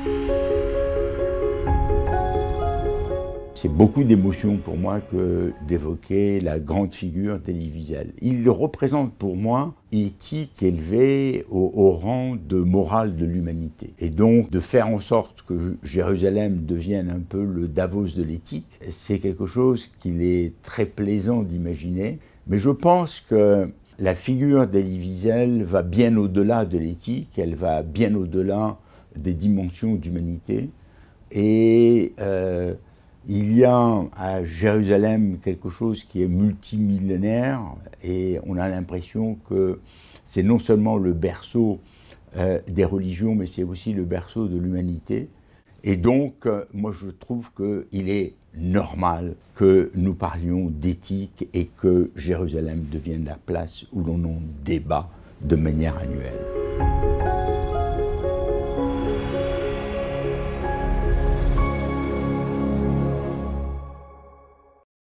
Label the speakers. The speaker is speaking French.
Speaker 1: C'est beaucoup d'émotions pour moi que d'évoquer la grande figure d'Elie Wiesel. Il représente pour moi l'éthique élevée au rang de morale de l'humanité. Et donc de faire en sorte que Jérusalem devienne un peu le Davos de l'éthique, c'est quelque chose qu'il est très plaisant d'imaginer. Mais je pense que la figure d'Elie Wiesel va bien au-delà de l'éthique, elle va bien au-delà des dimensions d'humanité. Et il y a à Jérusalem quelque chose qui est multimillénaire et on a l'impression que c'est non seulement le berceau des religions, mais c'est aussi le berceau de l'humanité. Et donc, moi je trouve qu'il est normal que nous parlions d'éthique et que Jérusalem devienne la place où l'on en débat de manière annuelle.